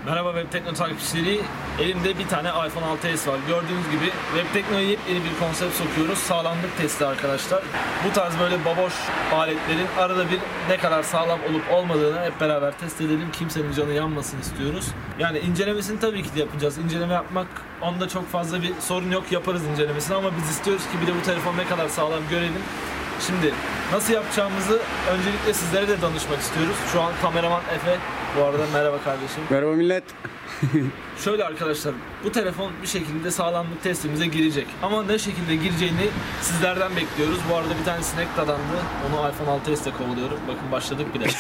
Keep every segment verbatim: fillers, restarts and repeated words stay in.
Merhaba Webtekno takipçileri. Elimde bir tane iPhone altı S var. Gördüğünüz gibi Webtekno'ya yepyeni bir konsept sokuyoruz. Sağlamlık testi arkadaşlar. Bu tarz böyle baboş aletlerin arada bir ne kadar sağlam olup olmadığını hep beraber test edelim. Kimsenin canı yanmasın istiyoruz. Yani incelemesini tabii ki de yapacağız. İnceleme yapmak onda çok fazla bir sorun yok. Yaparız incelemesini ama biz istiyoruz ki bir de bu telefon ne kadar sağlam görelim. Şimdi nasıl yapacağımızı öncelikle sizlere de danışmak istiyoruz. Şu an kameraman Efe. Bu arada merhaba kardeşim. Merhaba millet. Şöyle arkadaşlar, bu telefon bir şekilde sağlamlık testimize girecek. Ama ne şekilde gireceğini sizlerden bekliyoruz. Bu arada bir tane sinek dadandı. Onu iPhone altı S'te kovalıyorum. Bakın başladık bile.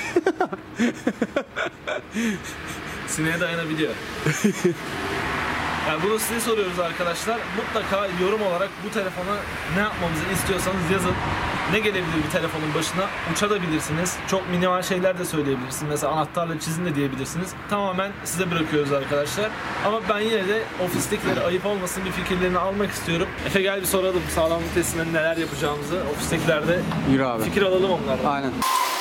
Sineğe dayanabiliyor. Yani bunu size soruyoruz arkadaşlar. Mutlaka yorum olarak bu telefona ne yapmamızı istiyorsanız yazın. Ne gelebilir bir telefonun başına? Uçabilirsiniz. Çok minimal şeyler de söyleyebilirsiniz. Mesela anahtarla çizin de diyebilirsiniz. Tamamen size bırakıyoruz arkadaşlar. Ama ben yine de ofistekilere ayıp olmasın bir fikirlerini almak istiyorum. Efe gel bir soralım sağlamlık testinde neler yapacağımızı. Ofistekilerde Yürü abi. fikir alalım onlardan. Aynen.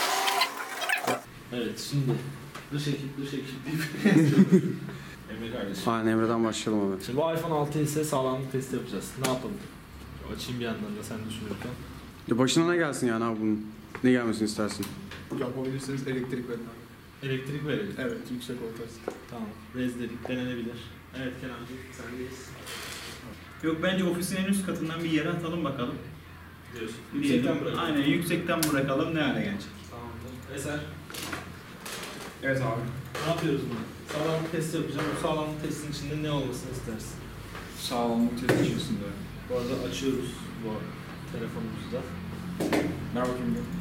Evet şimdi dış ekip dış ekip deyip Emre kardeşim. Aynen Emre'den başlayalım abi. Şimdi bu iPhone altı ise sağlamlık testi yapacağız. Ne yapalım? Açayım bir yandan da sen düşünürken. Ya başına ne gelsin yani abi bunun? Ne gelmesini istersin? Yapabilirsiniz, elektrik verin. Elektrik verelim. Evet, yüksek voltaj. Tamam. Rez dedik, denenebilir. Evet Kenancığım, sendeyiz. Yok bence ofisin en üst katından bir yere atalım bakalım. Diyorsun. Yüksekten bırakalım. Aynen yüksekten bırakalım ne hale gelecek. Tamamdır. Eser, Evet abi. ne yapıyoruz bunu? Sağlamlık testi yapacağım. Bu sağlamlık testin içinde ne olmasını istersin? Sağlamlık testi içerisinde. Bu arada açıyoruz bu telefonumuzda. Ver bakayım bir.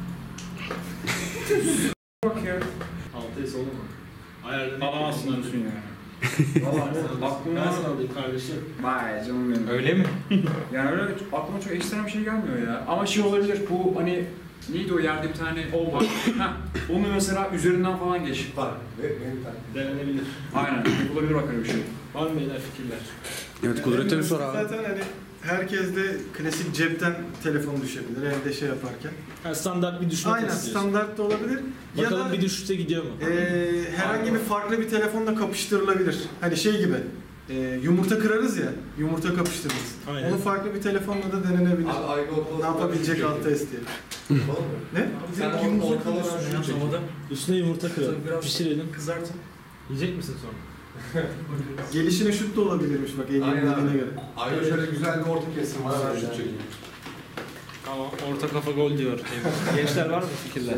Bak ya. altı S olur mu? Ayarda Alamazsın diyorsun yani. Valla aklıma... Ben sana alayım kardeşim. Vay canım benim. Öyle mi? Yani öyle aklıma çok ekstrem bir şey gelmiyor ya. Ama şey olabilir, bu hani... Neydi o yerde bir tane o var. Heh, onu mesela üzerinden falan geç. Var. Denenebilir. Aynen. Yapılabilir bak öyle bir şey. Var mı beyler fikirler? Evet Kudret'e bir sor abi. Zaten hani herkes de klasik cepten telefon düşebilir evde şey yaparken. Ha, standart bir düşme Aynen testi diyorsun. standart da olabilir. Bakalım ya da bir düşüşte gidiyor mu? e, herhangi bir farklı bir telefonla kapıştırılabilir. Hani şey gibi e, yumurta kırarız ya, yumurta kapıştırırız. Aynen. Onu farklı bir telefonla da denenebilir. Abi aynı ortalama Ne yapabilecek alt test diye. Ne? Sen Direkt yumurta yumurta ortalama kırıyorsun şunu ya. çek. Üstüne yumurta kıralım. Biraz Pişirelim. Kızartın. Yiyecek misin sonra? Gelişine şut da olabilirmiş bak Ege'nin Aynen dediğine abi. göre. Ayrıca şöyle güzel bir orta kesim var. Ben şunu çekeyim. Tamam. Orta kafa gol diyor. Gençler var mı fikirler?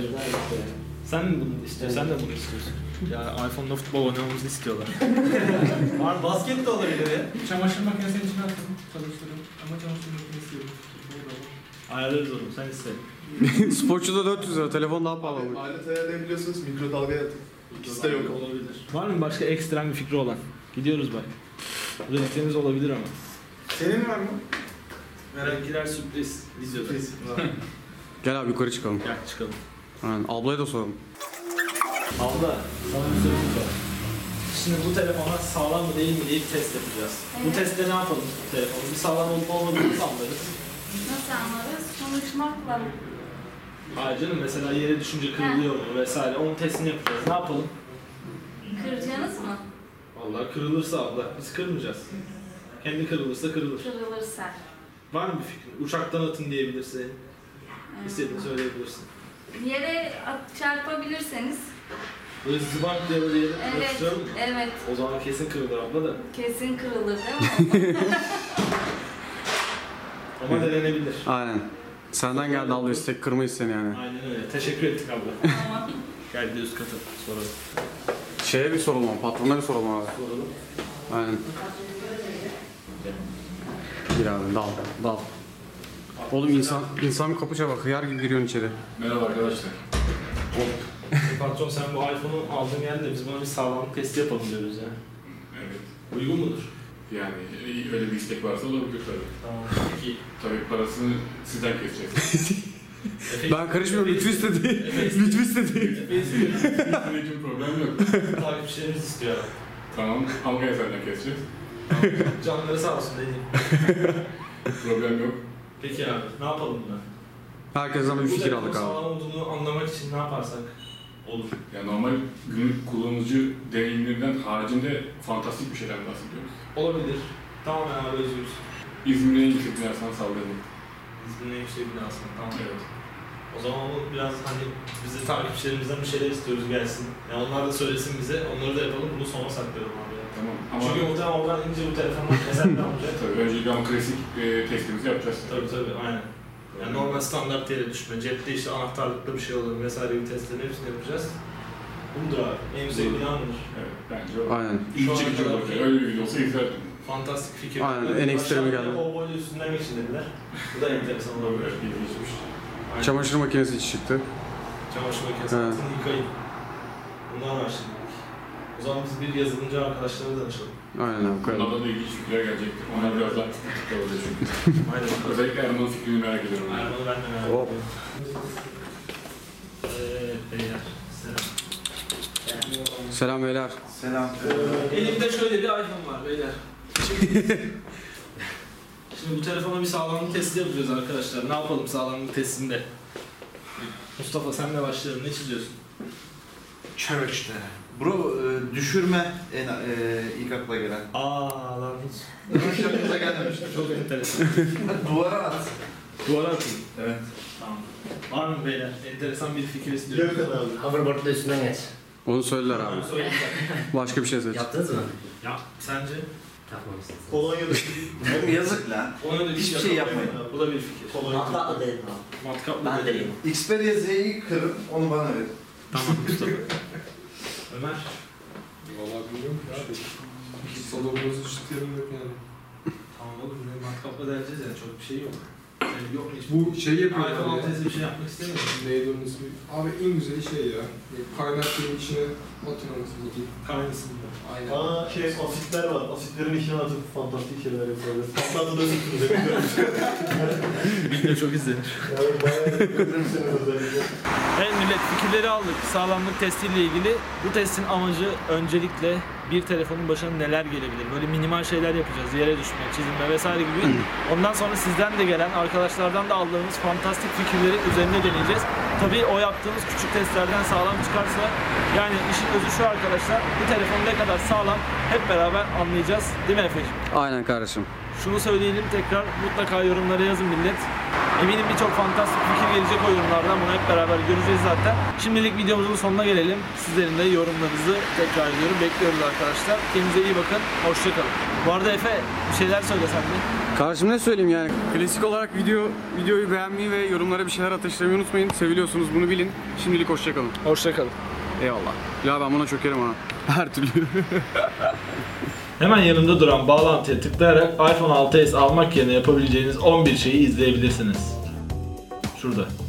Sen mi bunu istiyorsun? Sen de bunu istiyorsun. Ya iPhone'da futbol oynamamızı istiyorlar. Var basket de olabilir ya. Çamaşır makinesinin içine attım. Çalıştırın. Ama çamaşır makinesi yok. Ayarlarız onu. Sen iste. Sporçuda dört yüz lira, telefon daha pahalı. Abi, alet ayarlayabiliyorsunuz, mikrodalgaya atın. İkisi de yok. Olabilir. Var mı başka ekstrem bir fikri olan? Gidiyoruz bak. Dediklerimiz olabilir ama. Senin var mı? Merakliler sürpriz. Videoda. Gel abi yukarı çıkalım. Gel çıkalım. Aynen ablaya da soralım. Abla, sana bir sorum var. Şimdi bu telefona sağlam mı değil mi diye bir test yapacağız. Bu Evet. testte ne yapalım bu telefonu? Bir sağlam olup olmadığını anlarız. Nasıl anlarız? Konuşmakla. Hayır canım, mesela yere düşünce kırılıyor mu vesaire, onun testini yapacağız. Ne yapalım? Kıracaksınız mı? Vallahi kırılırsa abla, biz kırmayacağız. Kendi kırılırsa kırılır. Kırılırsa. Var mı bir fikrin? Uçaktan atın diyebilirsin. İstediğini söyleyebilirsin. Yere at- çarpabilirseniz. Böyle zıbank diye böyle yere Evet, yapıştıralım mı? evet. O zaman kesin kırılır abla da. Kesin kırılır değil mi? Ama denenebilir. Aynen. Senden geldi abla istek, kırmayız seni yani. Aynen öyle. Teşekkür ettik abla. Tamam. Gel bir üst katı soralım. Şeye bir soralım abi, patrona bir soralım abi. Soralım. Aynen. Gir abi, dal, dal. Oğlum insan, insan bir kapı çalar, hıyar gibi giriyorsun içeri. Merhaba arkadaşlar. Patron sen bu iPhone'u aldın geldi de biz buna bir sağlamlık testi yapalım diyoruz ya. Evet. Uygun mudur? Yani öyle bir istek varsa olabilir tabii. Tamam. Peki. Tabii parasını sizden keseceğiz. Ben karışmıyorum, lütfü istedi. Lütfü istedi. Sizin için problem yok. Takipçilerimiz istiyor. Tamam ama gene senden keseceğiz. Canları sağ olsun dediğim. Problem yok. Peki abi, ne yapalım buna? Herkesten bir Bu fikir telefonun aldık abi. sağlam olduğunu anlamak için ne yaparsak? Olur. Yani normal günlük kullanıcı deneyimlerinden haricinde fantastik bir şeyden bahsediyoruz. Olabilir. Tamamen abi özgürüz. İzmir'in en yüksek binasından sallayalım. İzmir'in en yüksek binasına. Tamam. Evet. O zaman o biraz hani bizi takipçilerimizden bir şeyler istiyoruz gelsin. Yani onlar da söylesin bize, onları da yapalım, bunu sona saklayalım abi. Tamam. Ama Çünkü muhtemelen oradan ince bu telefondan eserler alacak. tabii öncelikle ama klasik e, testimizi yapacağız. Tabii tabii, aynen. Yani normal standart yere düşme, cepte işte anahtarlıklı bir şey olur vesaire gibi testlerin hepsini yapacağız. Budur abi, en yüksek bina budur. Evet, bence o. Aynen. İlk Şu ana çekici kadar olacak. ki- Öyle bir video olsa izlerdim. Fantastik fikir. Aynen, en ekstremi geldi. O boylu üstünden geçin dediler. Bu da enteresan olabilir. Olabilir, iyi geçmiş. Aynen. Çamaşır makinesi çıktı. Çamaşır makinesi He. altını yıkayın. Bunlar var şimdi. O zaman biz bir yazılımcı arkadaşlara danışalım. Aynen abi koyalım. Bunlardan da ilginç fikirler gelecektir. Onlar biraz daha tutuklu olacak çünkü. Aynen. Özellikle Erman'ın fikrini merak ediyorum. Erman'ı ben de merak Hop. ediyorum. Evet beyler. Selam. Selam beyler. Selam. Elimde şöyle bir iPhone var beyler. Şimdi, şimdi bu telefona bir sağlamlık testi yapacağız arkadaşlar. Ne yapalım sağlamlık testinde? Mustafa senle başlayalım. Ne çiziyorsun? Church'te. Bro, e, düşürme en e, ilk akla gelen. Aa lan hiç. Hiç aklınıza gelmemişti. Çok enteresan. Duvara at. Duvara atayım. Evet. Tamam. Var mı beyler? Enteresan bir fikir istiyorum. Hoverboard'un üstünden geç. Onu söylediler abi. Onu söyleyeyim ben. Başka bir şey seç. Yaptınız mı? Ya sence? Yapmamışsınız. Kolonya'da Oğlum yazık lan. Ona da Hiçbir şey yapmayın. Bu da bir fikir. Matkaplı dedim abi. Matkaplı Ben dedim. deyim. Xperia Z'yi kırın, onu bana verin. Tamam Mustafa. Ömer. Valla bilmiyorum ki abi. Salonumuzu ciddiyelim yok yani. Tamam oğlum ne matkapla deleceğiz yani çok bir şey yok. Yani yok hiç. Bu şey yapıyor iPhone abi altı ya. S bir şey yapmak istemiyorum. Neydi onun ismi? Abi en güzeli şey ya. Böyle kaynak suyun içine atın anasını satayım. Kaynısında. Aynen. Aa şey asitler var. Asitlerin içine atıp fantastik şeyler yapıyorlar. Patlatıda sıkıyoruz. Video çok izlenir. Yani bayağı görürsünüz özellikle. Evet millet fikirleri aldık. Sağlamlık testiyle ilgili. Bu testin amacı öncelikle bir telefonun başına neler gelebilir? Böyle minimal şeyler yapacağız. Yere düşme, çizilme vesaire gibi. Ondan sonra sizden de gelen, arkadaşlardan da aldığımız fantastik fikirleri üzerine deneyeceğiz. Tabii o yaptığımız küçük testlerden sağlam çıkarsa, yani işin özü şu arkadaşlar, bu telefon ne kadar sağlam hep beraber anlayacağız. Değil mi Efe'ciğim? Aynen kardeşim. Şunu söyleyelim tekrar, mutlaka yorumlara yazın millet. Eminim birçok fantastik fikir gelecek o yorumlardan, bunu hep beraber göreceğiz zaten. Şimdilik videomuzun sonuna gelelim. Sizlerin de yorumlarınızı tekrar ediyorum, bekliyoruz arkadaşlar. Kendinize iyi bakın, hoşçakalın. Bu arada Efe, bir şeyler söyle sen de. Kardeşim ne söyleyeyim yani? Klasik olarak video videoyu beğenmeyi ve yorumlara bir şeyler ateşlemeyi unutmayın. Seviliyorsunuz, bunu bilin. Şimdilik hoşçakalın. Hoşçakalın. Eyvallah. Ya ben buna çökerim ha. Her türlü. Hemen yanında duran bağlantıya tıklayarak iPhone altı S almak yerine yapabileceğiniz on bir şeyi izleyebilirsiniz. Şurada.